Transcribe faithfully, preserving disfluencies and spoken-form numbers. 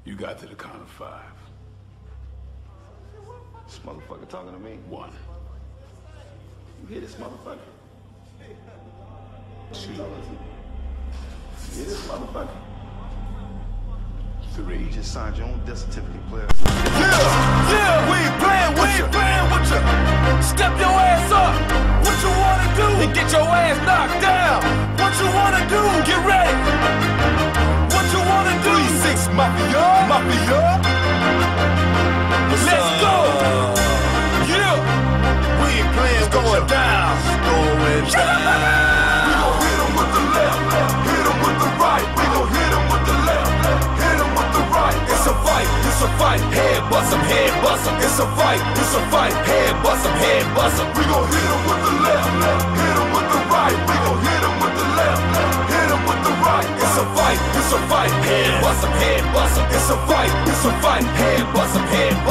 You got to the count of five. This motherfucker talking to me? One. You hear this motherfucker? Two. You hear this motherfucker? Three. You just signed your own death certificate, player. Yeah, yeah, we ain't playing with you. Playing with you. Step your ass up. What you wanna do? And get your ass knocked down. What you wanna do? Get ready. What you wanna do? three six Mafia, Mafia. Let's go. Yeah, we ain't playing. It's going down. It's going down. We gon' hit him with the left, hit him with the right. We gon' hit him with the left, hit him with the right. It's a fight, it's a fight. Head bust him, head bust him. It's a fight, it's a fight. Head bust him, head bust him. We gon' hit him with the left, hit him with the right. We gon' hit him with the left, hit him with the right. It's a fight, it's a fight. Head bust him, head bust him. It's a fight, it's a fight. Head bust him, head bust him.